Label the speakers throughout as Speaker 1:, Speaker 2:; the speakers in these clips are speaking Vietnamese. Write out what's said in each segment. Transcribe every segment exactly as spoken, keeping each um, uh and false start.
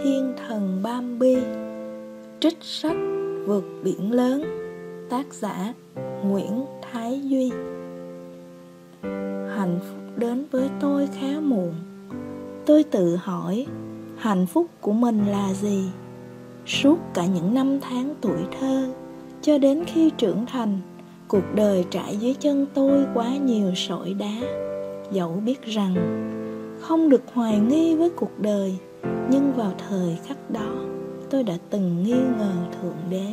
Speaker 1: Thiên thần Bambi. Trích sách Vượt biển lớn, tác giả Nguyễn Thái Duy. Hạnh phúc đến với tôi khá muộn. Tôi tự hỏi hạnh phúc của mình là gì. Suốt cả những năm tháng tuổi thơ cho đến khi trưởng thành, cuộc đời trải dưới chân tôi quá nhiều sỏi đá. Dẫu biết rằng không được hoài nghi với cuộc đời, nhưng vào thời khắc đó tôi đã từng nghi ngờ Thượng Đế.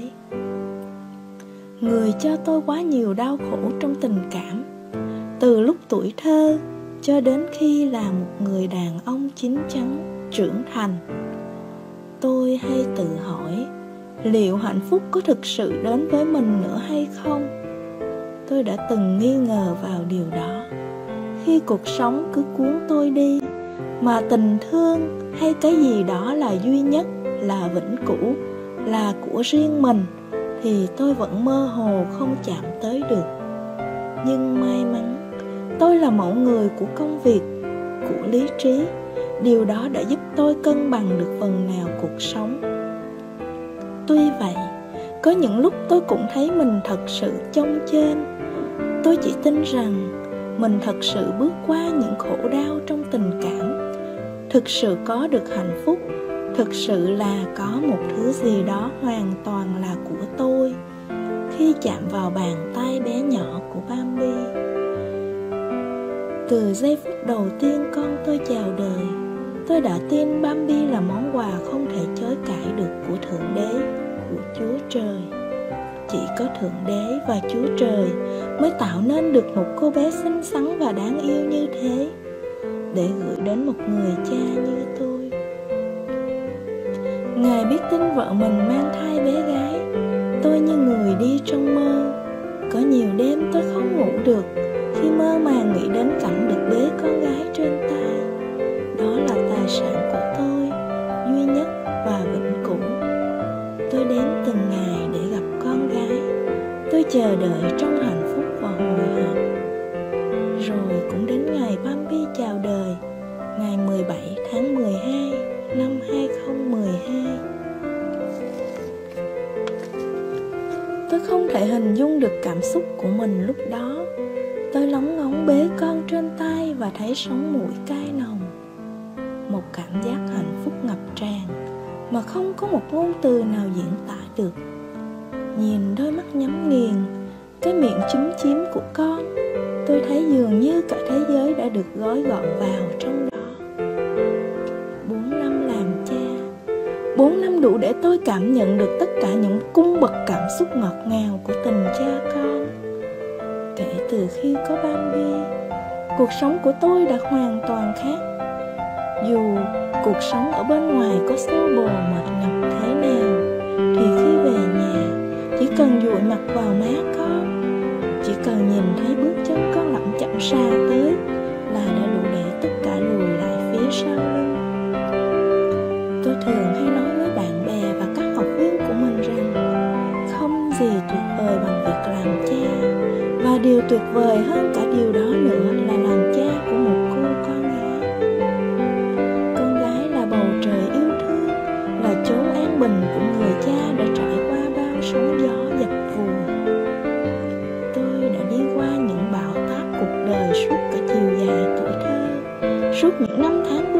Speaker 1: Người cho tôi quá nhiều đau khổ trong tình cảm, từ lúc tuổi thơ cho đến khi là một người đàn ông chín chắn, trưởng thành. Tôi hay tự hỏi liệu hạnh phúc có thực sự đến với mình nữa hay không. Tôi đã từng nghi ngờ vào điều đó. Khi cuộc sống cứ cuốn tôi đi, mà tình thương hay cái gì đó là duy nhất, là vĩnh cửu, là của riêng mình, thì tôi vẫn mơ hồ không chạm tới được. Nhưng may mắn, tôi là mẫu người của công việc, của lý trí. Điều đó đã giúp tôi cân bằng được phần nào cuộc sống. Tuy vậy, có những lúc tôi cũng thấy mình thật sự chông chênh. Tôi chỉ tin rằng mình thật sự bước qua những khổ đau trong tình cảm, thực sự có được hạnh phúc, thực sự là có một thứ gì đó hoàn toàn là của tôi. Khi chạm vào bàn tay bé nhỏ của Bambi, từ giây phút đầu tiên con tôi chào đời, tôi đã tin Bambi là món quà không thể chối cãi được của Thượng Đế, của Chúa Trời. Chỉ có Thượng Đế và Chúa Trời mới tạo nên được một cô bé xinh xắn và đáng yêu như thế, để gửi đến một người cha như tôi. Ngài biết tin vợ mình mang thai bé gái. Tôi như người đi trong mơ. Có nhiều đêm tôi không ngủ được khi mơ màng nghĩ đến cảnh được bế con gái trên tay. Đó là tài sản của tôi, duy nhất và vĩnh cửu. Tôi đếm từng ngày để gặp con gái. Tôi chờ đợi trong hạnh phúc và hồi hộp. Rồi cũng đến ngày Bambi chào đời, ngày mười bảy tháng mười hai năm hai không một hai. Tôi không thể hình dung được cảm xúc của mình lúc đó. Tôi lóng ngóng bế con trên tay và thấy sống mũi cay nồng. Một cảm giác hạnh phúc ngập tràn mà không có một ngôn từ nào diễn tả được. Nhìn đôi mắt nhắm nghiền, cái miệng chúm chím của con, tôi thấy dường như cả thế giới đã được gói gọn vào trong đó. Bốn năm làm cha, bốn năm đủ để tôi cảm nhận được tất cả những cung bậc cảm xúc ngọt ngào của tình cha con. Kể từ khi có Bambi, cuộc sống của tôi đã hoàn toàn khác. Dù cuộc sống ở bên ngoài có xô bồ mệt nhọc thế nào, thì khi về nhà, chỉ cần dụi mặt vào má con, chỉ cần nhìn thấy bước chân con lẩm chậm xa tới, là đã đủ để tất cả lùi lại phía sau lưng. Tôi thường hay nói với bạn bè và các học viên của mình rằng không gì tuyệt vời bằng việc làm cha. Và điều tuyệt vời hơn cả điều đó nữa là làm cha của một cô con gái. Con gái là bầu trời yêu thương, là chốn an bình của người cha đã trải qua bao sóng gió dập vùa. Tôi đã đi qua những bão táp cuộc đời suốt cả chiều dài tuổi thơ, suốt những năm tháng